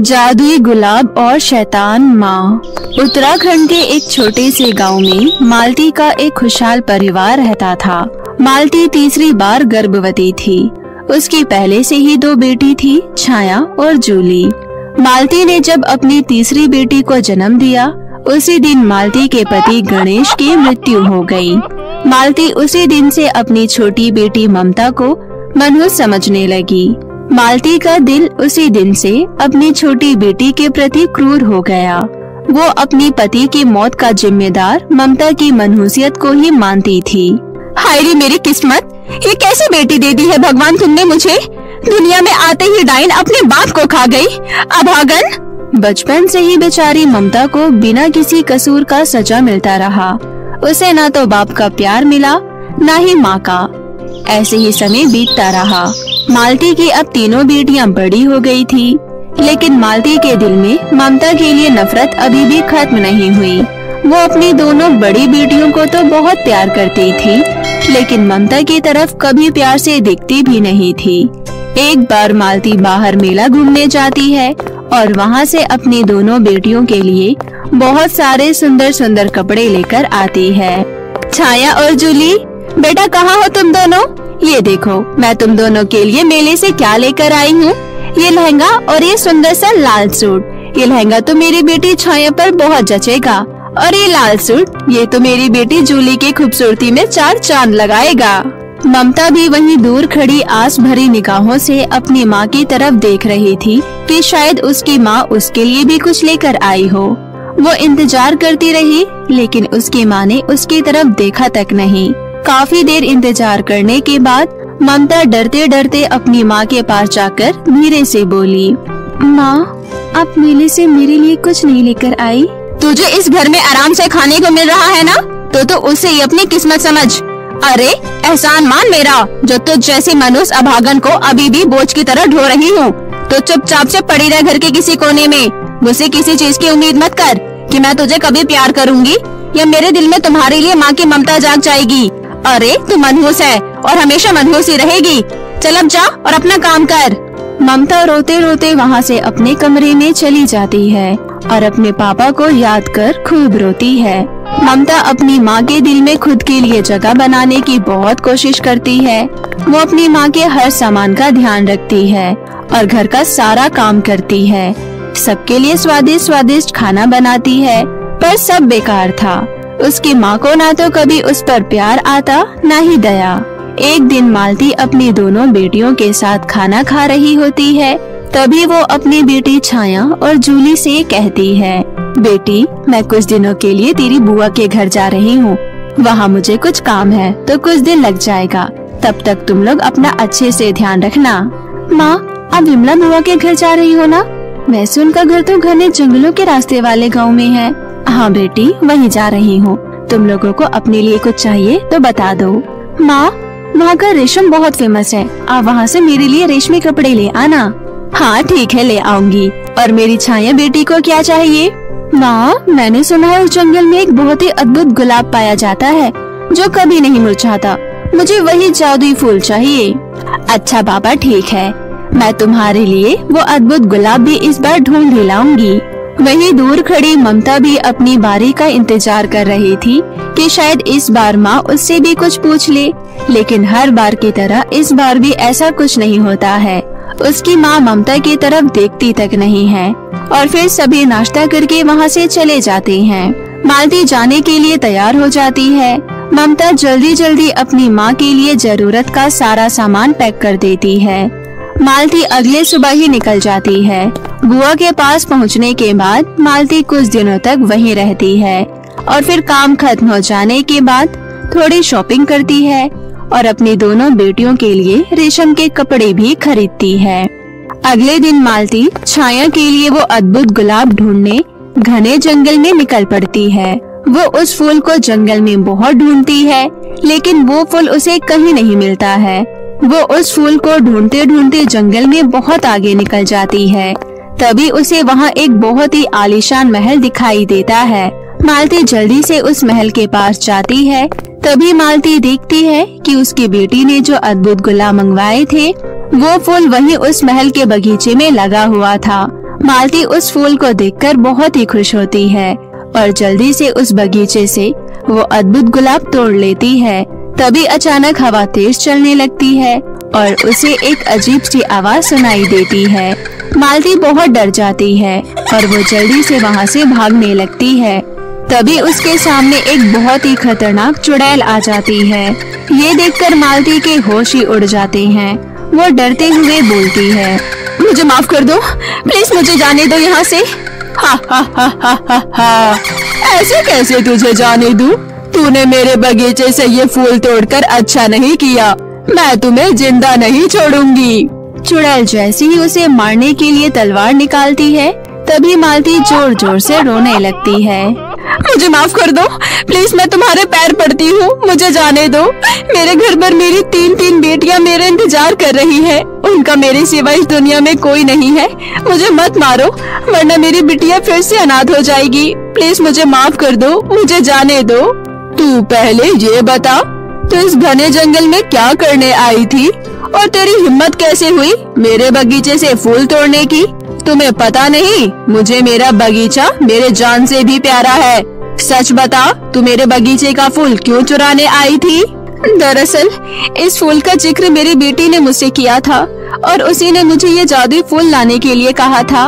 जादुई गुलाब और शैतान माँ। उत्तराखंड के एक छोटे से गांव में मालती का एक खुशहाल परिवार रहता था। मालती तीसरी बार गर्भवती थी। उसकी पहले से ही 2 बेटी थी, छाया और जूली। मालती ने जब अपनी तीसरी बेटी को जन्म दिया, उसी दिन मालती के पति गणेश की मृत्यु हो गई। मालती उसी दिन से अपनी छोटी बेटी ममता को मनहूस समझने लगी। मालती का दिल उसी दिन से अपनी छोटी बेटी के प्रति क्रूर हो गया। वो अपनी पति की मौत का जिम्मेदार ममता की मनहूसियत को ही मानती थी। हाय रे मेरी किस्मत, ये कैसी बेटी दे दी है भगवान तुमने मुझे। दुनिया में आते ही डाइन अपने बाप को खा गई, अभागन। बचपन से ही बेचारी ममता को बिना किसी कसूर का सजा मिलता रहा। उसे न तो बाप का प्यार मिला, न ही माँ का। ऐसे ही समय बीतता रहा। मालती की अब तीनों बेटियां बड़ी हो गई थी, लेकिन मालती के दिल में ममता के लिए नफरत अभी भी खत्म नहीं हुई। वो अपनी दोनों बड़ी बेटियों को तो बहुत प्यार करती थी, लेकिन ममता की तरफ कभी प्यार से देखती भी नहीं थी। एक बार मालती बाहर मेला घूमने जाती है और वहाँ से अपनी दोनों बेटियों के लिए बहुत सारे सुंदर सुंदर कपड़े लेकर आती है। छाया और जूली, बेटा कहाँ हो तुम दोनों? ये देखो मैं तुम दोनों के लिए मेले से क्या लेकर आई हूँ। ये लहंगा और ये सुंदर सा लाल सूट। ये लहंगा तो मेरी बेटी छाया पर बहुत जचेगा और ये लाल सूट ये तो मेरी बेटी जूली की खूबसूरती में 4 चांद लगाएगा। ममता भी वहीं दूर खड़ी आस भरी निगाहों से अपनी माँ की तरफ देख रही थी कि शायद उसकी माँ उसके लिए भी कुछ लेकर आई हो। वो इंतजार करती रही, लेकिन उसकी माँ ने उसकी तरफ देखा तक नहीं। काफी देर इंतजार करने के बाद ममता डरते डरते अपनी माँ के पास जाकर धीरे से बोली, माँ आप मेले से मेरे लिए कुछ नहीं लेकर आई? तुझे इस घर में आराम से खाने को मिल रहा है ना, तो उसे ही अपनी किस्मत समझ। अरे एहसान मान मेरा, जो तुझ जैसी मनुष्य अभागन को अभी भी बोझ की तरह ढो रही हूँ। तो चुपचाप से पड़ी रह घर के किसी कोने में। मुझसे किसी चीज की उम्मीद मत कर कि मैं तुझे कभी प्यार करूँगी या मेरे दिल में तुम्हारे लिए माँ की ममता जाग जाएगी। अरे तू मनहूस है और हमेशा मनहूस ही रहेगी। चल अब जा और अपना काम कर। ममता रोते रोते वहाँ से अपने कमरे में चली जाती है और अपने पापा को याद कर खूब रोती है। ममता अपनी माँ के दिल में खुद के लिए जगह बनाने की बहुत कोशिश करती है। वो अपनी माँ के हर सामान का ध्यान रखती है और घर का सारा काम करती है। सबके लिए स्वादिष्ट स्वादिष्ट खाना बनाती है, पर सब बेकार था। उसकी माँ को ना तो कभी उस पर प्यार आता, ना ही दया। एक दिन मालती अपनी दोनों बेटियों के साथ खाना खा रही होती है। तभी वो अपनी बेटी छाया और जूली से कहती है, बेटी मैं कुछ दिनों के लिए तेरी बुआ के घर जा रही हूँ। वहाँ मुझे कुछ काम है तो कुछ दिन लग जाएगा। तब तक तुम लोग अपना अच्छे से ध्यान रखना। माँ आप विमला बुआ के घर जा रही हो ना? वैसे उनका घर तो घने जंगलों के रास्ते वाले गाँव में है। हाँ बेटी वहीं जा रही हूँ। तुम लोगों को अपने लिए कुछ चाहिए तो बता दो। माँ वहाँ का रेशम बहुत फेमस है, आप वहाँ से मेरे लिए रेशमी कपड़े ले आना। हाँ ठीक है ले आऊंगी। और मेरी छाया बेटी को क्या चाहिए? माँ मैंने सुना है उस जंगल में एक बहुत ही अद्भुत गुलाब पाया जाता है जो कभी नहीं मुरझाता। मुझे वही जादुई फूल चाहिए। अच्छा पापा ठीक है, मैं तुम्हारे लिए वो अद्भुत गुलाब भी इस बार ढूंढ लाऊंगी। वहीं दूर खड़ी ममता भी अपनी बारी का इंतजार कर रही थी कि शायद इस बार माँ उससे भी कुछ पूछ ले, लेकिन हर बार की तरह इस बार भी ऐसा कुछ नहीं होता है। उसकी माँ ममता की तरफ देखती तक नहीं है और फिर सभी नाश्ता करके वहाँ से चले जाते हैं। मालती जाने के लिए तैयार हो जाती है। ममता जल्दी जल्दी अपनी माँ के लिए जरूरत का सारा सामान पैक कर देती है। मालती अगले सुबह ही निकल जाती है। बुआ के पास पहुंचने के बाद मालती कुछ दिनों तक वहीं रहती है और फिर काम खत्म हो जाने के बाद थोड़ी शॉपिंग करती है और अपनी दोनों बेटियों के लिए रेशम के कपड़े भी खरीदती है। अगले दिन मालती छाया के लिए वो अद्भुत गुलाब ढूंढने घने जंगल में निकल पड़ती है। वो उस फूल को जंगल में बहुत ढूंढती है, लेकिन वो फूल उसे कहीं नहीं मिलता है। वो उस फूल को ढूंढते ढूंढते जंगल में बहुत आगे निकल जाती है। तभी उसे वहाँ एक बहुत ही आलीशान महल दिखाई देता है। मालती जल्दी से उस महल के पास जाती है। तभी मालती देखती है कि उसकी बेटी ने जो अद्भुत गुलाब मंगवाए थे वो फूल वहीं उस महल के बगीचे में लगा हुआ था। मालती उस फूल को देखकर बहुत ही खुश होती है और जल्दी से उस बगीचे से वो अद्भुत गुलाब तोड़ लेती है। तभी अचानक हवा तेज चलने लगती है और उसे एक अजीब सी आवाज सुनाई देती है। मालती बहुत डर जाती है और वो जल्दी से वहाँ से भागने लगती है। तभी उसके सामने एक बहुत ही खतरनाक चुड़ैल आ जाती है। ये देखकर मालती के होश ही उड़ जाते हैं। वो डरते हुए बोलती है, मुझे माफ कर दो, प्लीज मुझे जाने दो यहाँ से। हा हा हा हा हा हा, ऐसे कैसे तुझे जाने दूं? तूने मेरे बगीचे से ये फूल तोड़कर अच्छा नहीं किया। मैं तुम्हें जिंदा नहीं छोड़ूंगी। चुड़ैल जैसे ही उसे मारने के लिए तलवार निकालती है, तभी मालती जोर जोर से रोने लगती है। मुझे माफ कर दो, प्लीज मैं तुम्हारे पैर पड़ती हूँ, मुझे जाने दो। मेरे घर पर मेरी तीन बेटियाँ मेरे इंतजार कर रही है। उनका मेरे सिवा इस दुनिया में कोई नहीं है। मुझे मत मारो, वरना मेरी बिटिया फिर से अनाथ हो जाएगी। प्लीज मुझे माफ कर दो, मुझे जाने दो। तू पहले ये बता, तू इस घने जंगल में क्या करने आई थी और तेरी हिम्मत कैसे हुई मेरे बगीचे से फूल तोड़ने की? तुम्हें पता नहीं, मुझे मेरा बगीचा मेरे जान से भी प्यारा है। सच बता, तू मेरे बगीचे का फूल क्यों चुराने आई थी? दरअसल इस फूल का जिक्र मेरी बेटी ने मुझसे किया था और उसी ने मुझे ये जादुई फूल लाने के लिए कहा था।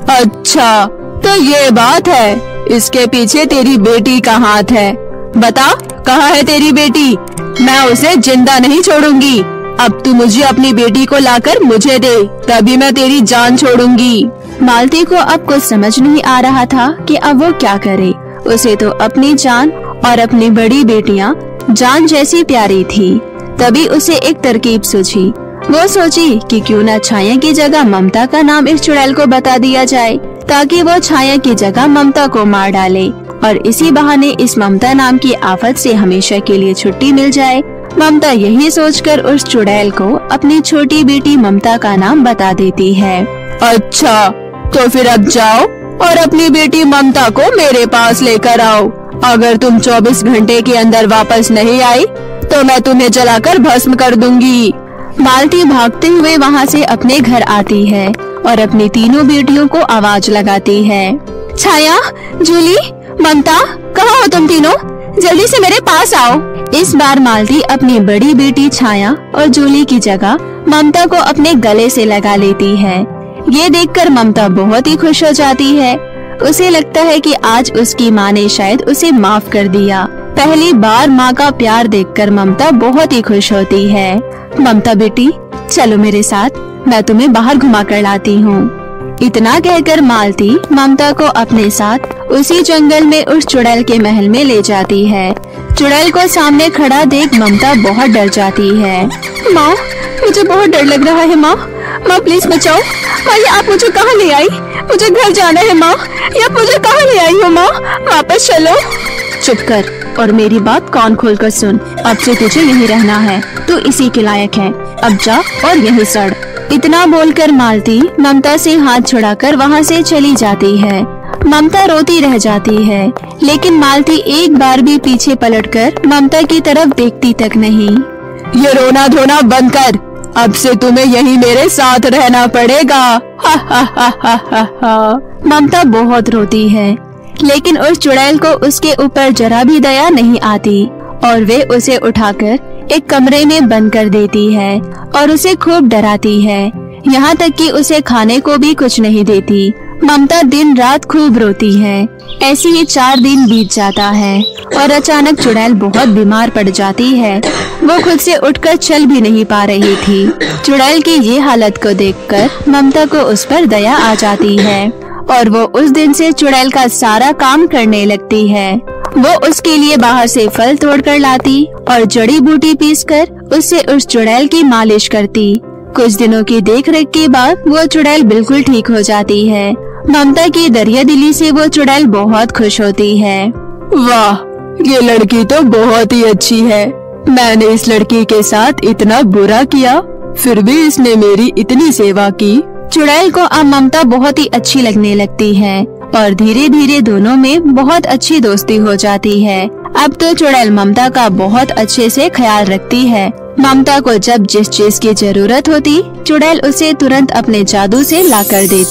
अच्छा, तो ये बात है। इसके पीछे तेरी बेटी का हाथ है। बता, कहाँ है तेरी बेटी? मैं उसे जिंदा नहीं छोड़ूंगी। अब तू मुझे अपनी बेटी को लाकर मुझे दे, तभी मैं तेरी जान छोड़ूंगी। मालती को अब कुछ समझ नहीं आ रहा था कि अब वो क्या करे। उसे तो अपनी जान और अपनी बड़ी बेटियां जान जैसी प्यारी थी। तभी उसे एक तरकीब सूझी। वो सोची कि क्यों न छाया की जगह ममता का नाम इस चुड़ैल को बता दिया जाए, ताकि वो छाया की जगह ममता को मार डाले और इसी बहाने इस ममता नाम की आफत से हमेशा के लिए छुट्टी मिल जाए। ममता यही सोचकर उस चुड़ैल को अपनी छोटी बेटी ममता का नाम बता देती है। अच्छा, तो फिर अब जाओ और अपनी बेटी ममता को मेरे पास लेकर आओ। अगर तुम 24 घंटे के अंदर वापस नहीं आई तो मैं तुम्हें जलाकर भस्म कर दूंगी। मालती भागते हुए वहाँ से अपने घर आती है और अपनी तीनों बेटियों को आवाज लगाती है। छाया, जूली, ममता, कहाँ हो तुम तीनों? जल्दी से मेरे पास आओ। इस बार मालती अपनी बड़ी बेटी छाया और जूली की जगह ममता को अपने गले से लगा लेती है। ये देखकर ममता बहुत ही खुश हो जाती है। उसे लगता है कि आज उसकी माँ ने शायद उसे माफ कर दिया। पहली बार माँ का प्यार देखकर ममता बहुत ही खुश होती है। ममता बेटी, चलो मेरे साथ, मैं तुम्हें बाहर घुमा कर लाती हूँ। इतना कहकर मालती ममता को अपने साथ उसी जंगल में उस चुड़ैल के महल में ले जाती है। चुड़ैल को सामने खड़ा देख ममता बहुत डर जाती है। माँ, मुझे बहुत डर लग रहा है। माँ, माँ प्लीज बचाओ। माँ, ये आप मुझे कहाँ ले आई? मुझे घर जाना है माँ। ये आप मुझे कहाँ ले आई हो माँ? वापस चलो। चुप कर और मेरी बात कान खोलकर सुन। अब से तुझे यहीं रहना है, तू इसी के लायक है। अब जा और यहीं सड़। इतना बोलकर मालती ममता से हाथ छुड़ाकर वहाँ से चली जाती है। ममता रोती रह जाती है, लेकिन मालती एक बार भी पीछे पलटकर ममता की तरफ देखती तक नहीं। ये रोना धोना बंद कर, अब से तुम्हें यहीं मेरे साथ रहना पड़ेगा। हा हा हा हा हा हा। ममता बहुत रोती है, लेकिन उस चुड़ैल को उसके ऊपर जरा भी दया नहीं आती और वे उसे उठाकर एक कमरे में बंद कर देती है और उसे खूब डराती है, यहाँ तक कि उसे खाने को भी कुछ नहीं देती। ममता दिन रात खूब रोती है। ऐसे ही 4 दिन बीत जाता है और अचानक चुड़ैल बहुत बीमार पड़ जाती है। वो खुद से उठकर चल भी नहीं पा रही थी। चुड़ैल की ये हालत को देखकर ममता को उस पर दया आ जाती है और वो उस दिन से चुड़ैल का सारा काम करने लगती है। वो उसके लिए बाहर से फल तोड़कर लाती और जड़ी बूटी पीसकर उससे उस चुड़ैल की मालिश करती। कुछ दिनों की देखरेख के बाद वो चुड़ैल बिल्कुल ठीक हो जाती है। ममता की दरिया दिली से वो चुड़ैल बहुत खुश होती है। वाह, ये लड़की तो बहुत ही अच्छी है। मैंने इस लड़की के साथ इतना बुरा किया, फिर भी इसने मेरी इतनी सेवा की। चुड़ैल को अब ममता बहुत ही अच्छी लगने लगती है और धीरे धीरे दोनों में बहुत अच्छी दोस्ती हो जाती है। अब तो चुड़ैल ममता का बहुत अच्छे से ख्याल रखती है। ममता को जब जिस चीज की जरूरत होती, चुड़ैल उसे तुरंत अपने जादू से ला कर देती।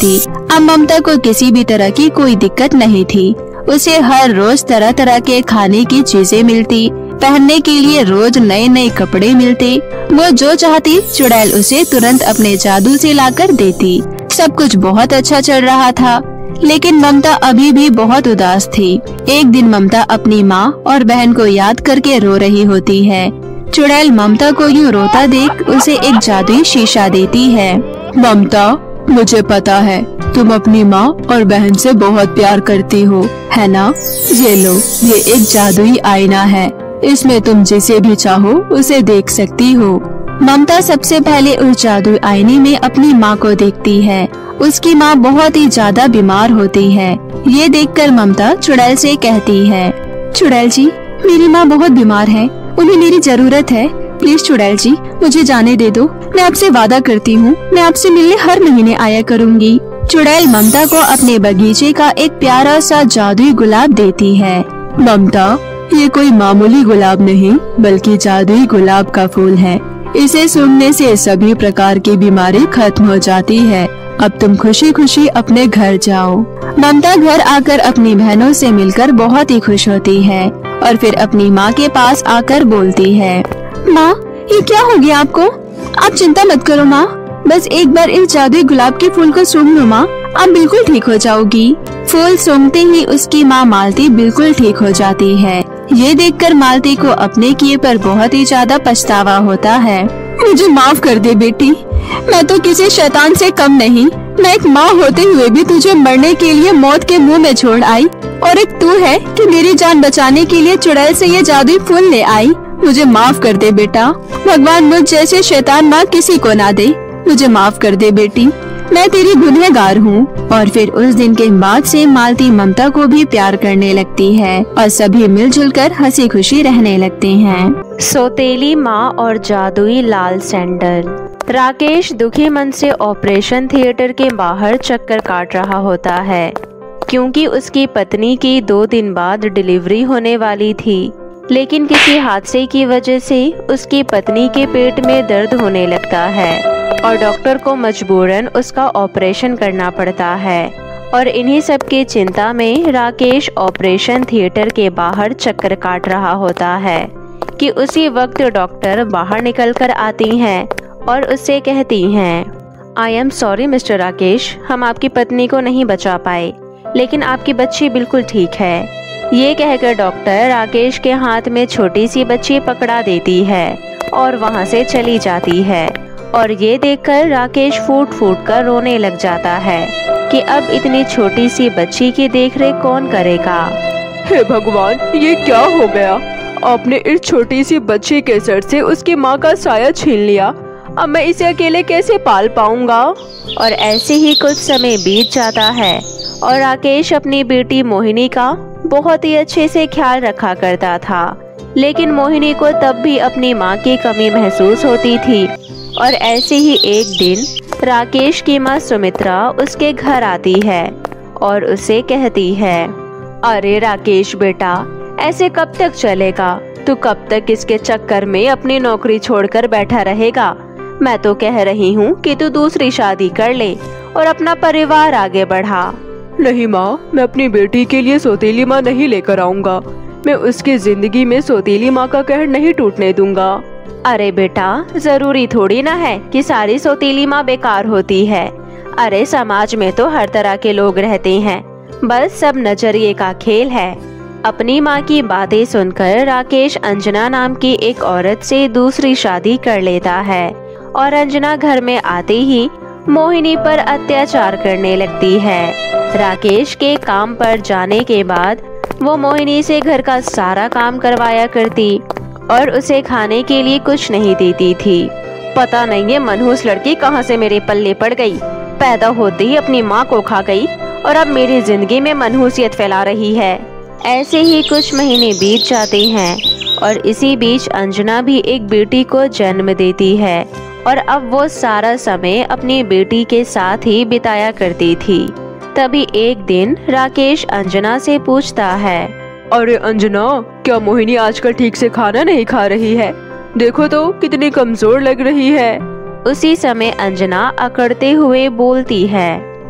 अब ममता को किसी भी तरह की कोई दिक्कत नहीं थी। उसे हर रोज तरह तरह के खाने की चीजें मिलती, पहनने के लिए रोज नए नए कपड़े मिलते। वो जो चाहती चुड़ैल उसे तुरंत अपने जादू से लाकर देती। सब कुछ बहुत अच्छा चल रहा था, लेकिन ममता अभी भी बहुत उदास थी। एक दिन ममता अपनी माँ और बहन को याद करके रो रही होती है। चुड़ैल ममता को यूँ रोता देख उसे एक जादुई शीशा देती है। ममता, मुझे पता है तुम अपनी माँ और बहन से बहुत प्यार करती हो, है ना? ये लो, ये एक जादुई आईना है। इसमें तुम जिसे भी चाहो उसे देख सकती हो। ममता सबसे पहले उस जादुई आईने में अपनी माँ को देखती है। उसकी माँ बहुत ही ज्यादा बीमार होती है। ये देखकर ममता चुड़ैल से कहती है, चुड़ैल जी, मेरी माँ बहुत बीमार है, उन्हें मेरी जरूरत है। प्लीज चुड़ैल जी, मुझे जाने दे दो। मैं आपसे वादा करती हूँ, मैं आपसे मिलने हर महीने आया करूँगी। चुड़ैल ममता को अपने बगीचे का एक प्यारा सा जादुई गुलाब देती है। ममता, ये कोई मामूली गुलाब नहीं बल्कि जादुई गुलाब का फूल है। इसे सूंघने से सभी प्रकार की बीमारी खत्म हो जाती है। अब तुम खुशी खुशी अपने घर जाओ। ममता घर आकर अपनी बहनों से मिलकर बहुत ही खुश होती है और फिर अपनी माँ के पास आकर बोलती है, माँ, ये क्या हो गया आपको? आप चिंता मत करो माँ, बस एक बार इस जादुई गुलाब के फूल को सूंघ लो माँ, आप बिल्कुल ठीक हो जाओगी। फूल सूंघते ही उसकी माँ मालती बिल्कुल ठीक हो जाती है। ये देखकर मालती को अपने किए पर बहुत ही ज्यादा पछतावा होता है। मुझे माफ कर दे बेटी, मैं तो किसी शैतान से कम नहीं। मैं एक माँ होते हुए भी तुझे मरने के लिए मौत के मुंह में छोड़ आई, और एक तू है कि मेरी जान बचाने के लिए चुड़ैल से ये जादुई फूल ले आई। मुझे माफ कर दे बेटा, भगवान मुझ जैसे शैतान माँ किसी को ना दे। मुझे माफ कर दे बेटी, मैं तेरी गुनहगार हूँ। और फिर उस दिन के बाद से मालती ममता को भी प्यार करने लगती है और सभी मिलजुल कर हंसी खुशी रहने लगते हैं। सौतेली माँ और जादुई लाल सैंडल। राकेश दुखी मन से ऑपरेशन थिएटर के बाहर चक्कर काट रहा होता है, क्योंकि उसकी पत्नी की 2 दिन बाद डिलीवरी होने वाली थी। लेकिन किसी हादसे की वजह से उसकी पत्नी के पेट में दर्द होने लगता है और डॉक्टर को मजबूरन उसका ऑपरेशन करना पड़ता है। और इन्हीं सब की चिंता में राकेश ऑपरेशन थिएटर के बाहर चक्कर काट रहा होता है कि उसी वक्त डॉक्टर बाहर निकलकर आती हैं और उससे कहती हैं, I am sorry mister Rakesh, हम आपकी पत्नी को नहीं बचा पाए, लेकिन आपकी बच्ची बिल्कुल ठीक है। ये कहकर डॉक्टर राकेश के हाथ में छोटी सी बच्ची पकड़ा देती है और वहाँ से चली जाती है। और ये देखकर राकेश फूट फूट कर रोने लग जाता है कि अब इतनी छोटी सी बच्ची की देखरेख कौन करेगा। हे भगवान, ये क्या हो गया? आपने इस छोटी सी बच्ची के सर से उसकी माँ का साया छीन लिया। अब मैं इसे अकेले कैसे पाल पाऊंगा? और ऐसे ही कुछ समय बीत जाता है और राकेश अपनी बेटी मोहिनी का बहुत ही अच्छे से ख्याल रखा करता था। लेकिन मोहिनी को तब भी अपनी माँ की कमी महसूस होती थी। और ऐसे ही एक दिन राकेश की माँ सुमित्रा उसके घर आती है और उसे कहती है, अरे राकेश बेटा, ऐसे कब तक चलेगा? तू कब तक इसके चक्कर में अपनी नौकरी छोड़कर बैठा रहेगा? मैं तो कह रही हूँ कि तू दूसरी शादी कर ले और अपना परिवार आगे बढ़ा। नहीं माँ, मैं अपनी बेटी के लिए सौतेली माँ नहीं लेकर आऊँगा। मैं उसकी जिंदगी में सौतेली माँ का कहर नहीं टूटने दूंगा। अरे बेटा, जरूरी थोड़ी ना है कि सारी सौतेली माँ बेकार होती है। अरे समाज में तो हर तरह के लोग रहते हैं, बस सब नजरिए का खेल है। अपनी माँ की बातें सुनकर राकेश अंजना नाम की एक औरत से दूसरी शादी कर लेता है और अंजना घर में आते ही मोहिनी पर अत्याचार करने लगती है। राकेश के काम पर जाने के बाद वो मोहिनी से घर का सारा काम करवाया करती और उसे खाने के लिए कुछ नहीं देती थी। पता नहीं ये मनहूस लड़की कहाँ से मेरे पल्ले पड़ गई। पैदा होते ही अपनी माँ को खा गई और अब मेरी जिंदगी में मनहूसियत फैला रही है। ऐसे ही कुछ महीने बीत जाते हैं और इसी बीच अंजना भी एक बेटी को जन्म देती है और अब वो सारा समय अपनी बेटी के साथ ही बिताया करती थी। तभी एक दिन राकेश अंजना से पूछता है, अरे अंजना, क्या मोहिनी आजकल ठीक से खाना नहीं खा रही है? देखो तो कितनी कमजोर लग रही है। उसी समय अंजना अकड़ते हुए बोलती है,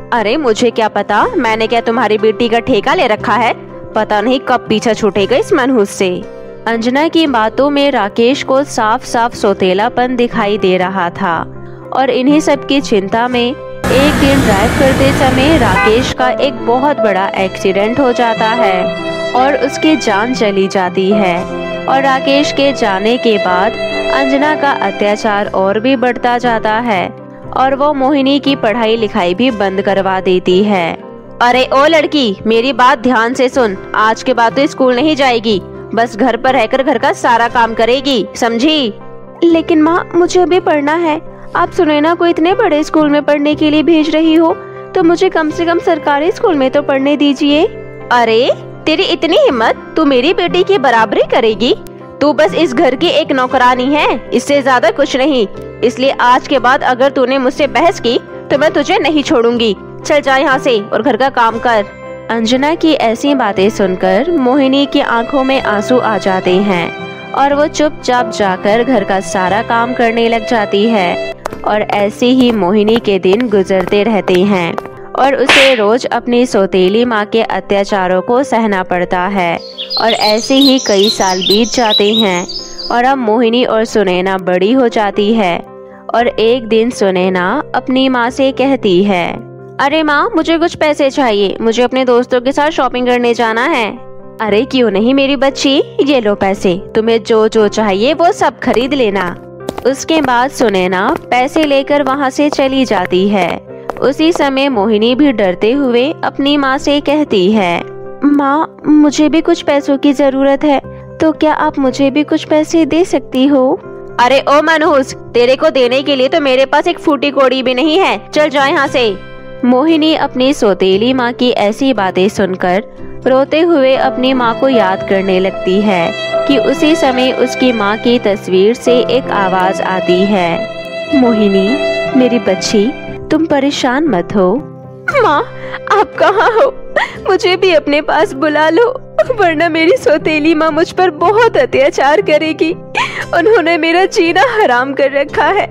अरे मुझे क्या पता, मैंने क्या तुम्हारी बेटी का ठेका ले रखा है? पता नहीं कब पीछा छूटेगा इस मनहूस से। अंजना की बातों में राकेश को साफ साफ सौतेलापन दिखाई दे रहा था और इन्हीं सब की चिंता में एक दिन ड्राइव करते समय राकेश का एक बहुत बड़ा एक्सीडेंट हो जाता है और उसकी जान चली जाती है। और राकेश के जाने के बाद अंजना का अत्याचार और भी बढ़ता जाता है और वो मोहिनी की पढ़ाई लिखाई भी बंद करवा देती है। अरे ओ लड़की, मेरी बात ध्यान से सुन। आज के बाद तो स्कूल नहीं जाएगी, बस घर पर रहकर घर का सारा काम करेगी, समझी? लेकिन माँ, मुझे अभी पढ़ना है। आप सुनैना को इतने बड़े स्कूल में पढ़ने के लिए भेज रही हो तो मुझे कम से कम सरकारी स्कूल में तो पढ़ने दीजिए। अरे तेरी इतनी हिम्मत, तू मेरी बेटी की बराबरी करेगी? तू बस इस घर की एक नौकरानी है, इससे ज्यादा कुछ नहीं। इसलिए आज के बाद अगर तूने मुझसे बहस की तो मैं तुझे नहीं छोड़ूंगी। चल जा यहाँ से और घर का काम कर। अंजना की ऐसी बातें सुनकर मोहिनी की आंखों में आंसू आ जाते हैं और वो चुपचाप जाकर घर का सारा काम करने लग जाती है। और ऐसे ही मोहिनी के दिन गुजरते रहते हैं और उसे रोज अपनी सौतेली माँ के अत्याचारों को सहना पड़ता है। और ऐसे ही कई साल बीत जाते हैं और अब मोहिनी और सुनैना बड़ी हो जाती है। और एक दिन सुनैना अपनी माँ से कहती है, अरे माँ, मुझे कुछ पैसे चाहिए, मुझे अपने दोस्तों के साथ शॉपिंग करने जाना है। अरे क्यों नहीं मेरी बच्ची, ये लो पैसे, तुम्हें जो जो चाहिए वो सब खरीद लेना। उसके बाद सुनैना पैसे लेकर वहाँ से चली जाती है। उसी समय मोहिनी भी डरते हुए अपनी माँ से कहती है, माँ, मुझे भी कुछ पैसों की जरूरत है, तो क्या आप मुझे भी कुछ पैसे दे सकती हो? अरे ओ मनहूस, तेरे को देने के लिए तो मेरे पास एक फूटी कौड़ी भी नहीं है, चल जा यहाँ से। मोहिनी अपनी सौतेली माँ की ऐसी बातें सुनकर रोते हुए अपनी माँ को याद करने लगती है कि उसी समय उसकी माँ की तस्वीर से एक आवाज आती है, मोहिनी मेरी बच्ची, तुम परेशान मत हो। माँ, आप कहाँ हो? मुझे भी अपने पास बुला लो, वरना मेरी सौतेली माँ मुझ पर बहुत अत्याचार करेगी। उन्होंने मेरा जीना हराम कर रखा है।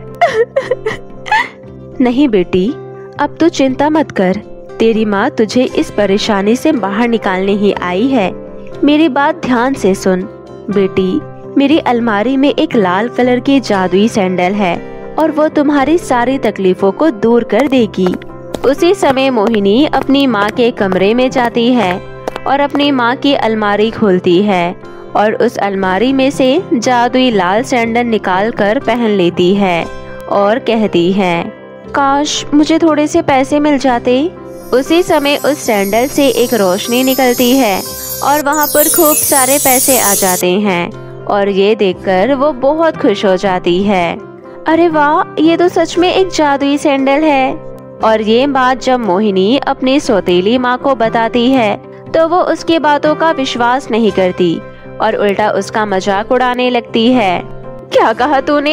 नहीं बेटी, अब तो चिंता मत कर, तेरी माँ तुझे इस परेशानी से बाहर निकालने ही आई है। मेरी बात ध्यान से सुन बेटी, मेरी अलमारी में एक लाल कलर की जादुई सैंडल है और वो तुम्हारी सारी तकलीफों को दूर कर देगी। उसी समय मोहिनी अपनी माँ के कमरे में जाती है और अपनी माँ की अलमारी खोलती है और उस अलमारी में से जादुई लाल सैंडल निकाल कर पहन लेती है और कहती है, काश मुझे थोड़े से पैसे मिल जाते। उसी समय उस सैंडल से एक रोशनी निकलती है और वहाँ पर खूब सारे पैसे आ जाते हैं और ये देखकर वो बहुत खुश हो जाती है। अरे वाह, ये तो सच में एक जादुई सैंडल है। और ये बात जब मोहिनी अपनी सौतेली माँ को बताती है तो वो उसकी बातों का विश्वास नहीं करती और उल्टा उसका मजाक उड़ाने लगती है। क्या कहा तूने?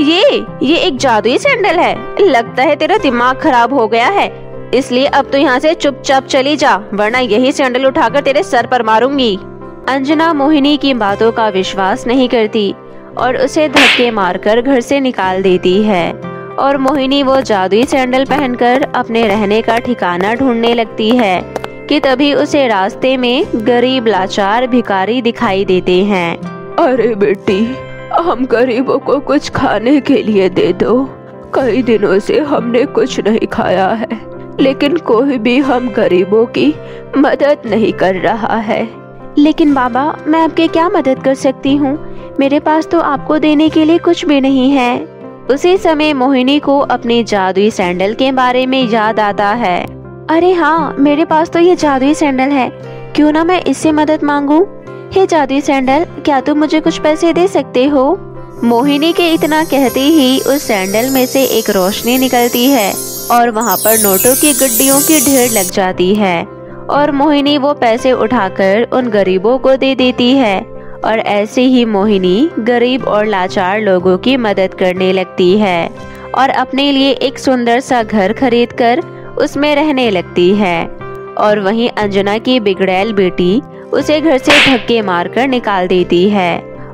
ये एक जादुई सैंडल है? लगता है तेरा दिमाग खराब हो गया है, इसलिए अब तो यहाँ से चुपचाप चली जा, वरना यही सैंडल उठाकर तेरे सर पर मारूंगी। अंजना मोहिनी की बातों का विश्वास नहीं करती और उसे धक्के मारकर घर से निकाल देती है। और मोहिनी वो जादुई सैंडल पहनकर अपने रहने का ठिकाना ढूंढने लगती है कि तभी उसे रास्ते में गरीब लाचार भिखारी दिखाई देते हैं। अरे बेटी, हम गरीबों को कुछ खाने के लिए दे दो। कई दिनों से हमने कुछ नहीं खाया है, लेकिन कोई भी हम गरीबों की मदद नहीं कर रहा है। लेकिन बाबा, मैं आपकी क्या मदद कर सकती हूँ? मेरे पास तो आपको देने के लिए कुछ भी नहीं है। उसी समय मोहिनी को अपनी जादुई सैंडल के बारे में याद आता है। अरे हाँ, मेरे पास तो ये जादुई सैंडल है, क्यों ना मैं इससे मदद मांगू। हे जादुई सैंडल, क्या तुम मुझे कुछ पैसे दे सकते हो? मोहिनी के इतना कहते ही उस सैंडल में से एक रोशनी निकलती है और वहाँ पर नोटों की गड्डियों की ढेर लग जाती है और मोहिनी वो पैसे उठाकर उन गरीबों को दे देती है। और ऐसे ही मोहिनी गरीब और लाचार लोगों की मदद करने लगती है और अपने लिए एक सुंदर सा घर खरीदकर उसमें रहने लगती है। और वहीं अंजना की बिगड़ैल बेटी उसे घर से धक्के मारकर निकाल देती है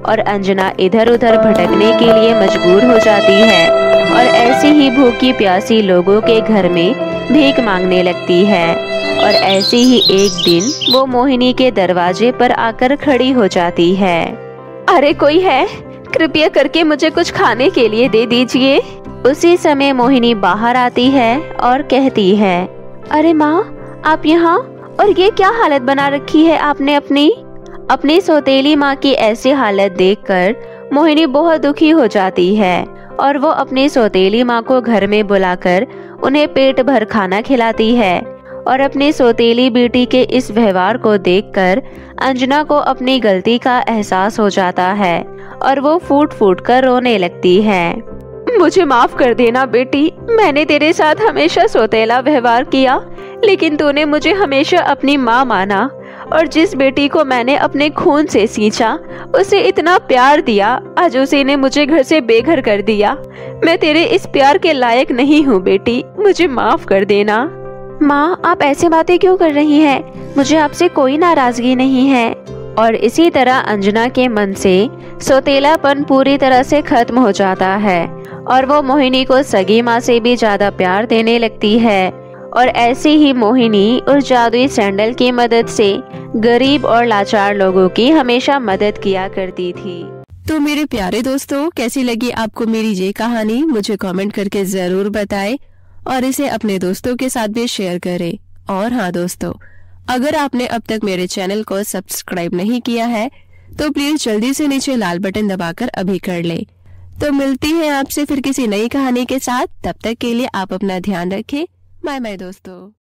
और अंजना इधर उधर भटकने के लिए मजबूर हो जाती है और ऐसे ही भूखी प्यासी लोगों के घर में भीख मांगने लगती है। और ऐसे ही एक दिन वो मोहिनी के दरवाजे पर आकर खड़ी हो जाती है। अरे कोई है, कृपया करके मुझे कुछ खाने के लिए दे दीजिए। उसी समय मोहिनी बाहर आती है और कहती है, अरे माँ, आप यहाँ, और ये क्या हालत बना रखी है आपने अपनी सौतेली माँ की ऐसी हालत देखकर मोहिनी बहुत दुखी हो जाती है और वो अपनी सौतेली माँ को घर में बुलाकर उन्हें पेट भर खाना खिलाती है। और अपनी सौतेली बेटी के इस व्यवहार को देखकर अंजना को अपनी गलती का एहसास हो जाता है और वो फूट फूट कर रोने लगती है। मुझे माफ कर देना बेटी, मैंने तेरे साथ हमेशा सौतेला व्यवहार किया, लेकिन तूने मुझे हमेशा अपनी माँ माना और जिस बेटी को मैंने अपने खून से सींचा, उसे इतना प्यार दिया, आज उसी ने मुझे घर से बेघर कर दिया। मैं तेरे इस प्यार के लायक नहीं हूँ बेटी, मुझे माफ कर देना। माँ, आप ऐसी बातें क्यों कर रही हैं? मुझे आपसे कोई नाराजगी नहीं है। और इसी तरह अंजना के मन से सौतेलापन पूरी तरह से खत्म हो जाता है और वो मोहिनी को सगी माँ से भी ज्यादा प्यार देने लगती है। और ऐसे ही मोहिनी उस जादुई सैंडल की मदद से गरीब और लाचार लोगों की हमेशा मदद किया करती थी। तो मेरे प्यारे दोस्तों, कैसी लगी आपको मेरी ये कहानी? मुझे कमेंट करके जरूर बताएं और इसे अपने दोस्तों के साथ भी शेयर करें। और हाँ दोस्तों, अगर आपने अब तक मेरे चैनल को सब्सक्राइब नहीं किया है तो प्लीज जल्दी से नीचे लाल बटन दबाकर अभी कर ले। तो मिलती है आपसे फिर किसी नई कहानी के साथ। तब तक के लिए आप अपना ध्यान रखें। बाय बाय दोस्तों।